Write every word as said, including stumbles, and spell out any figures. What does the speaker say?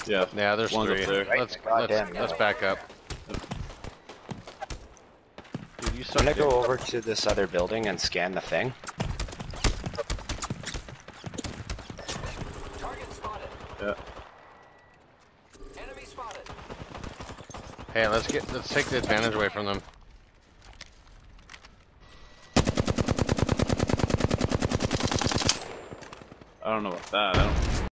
Yeah. Yeah, there's One's three. up there. Right, Let's goddamn, let's yeah. let's back up. Dude, you I'm suck gonna dick. go over to this other building and scan the thing. Target spotted. Yeah. Enemy spotted. Hey, let's get let's take the advantage away from them. I don't know about that. I don't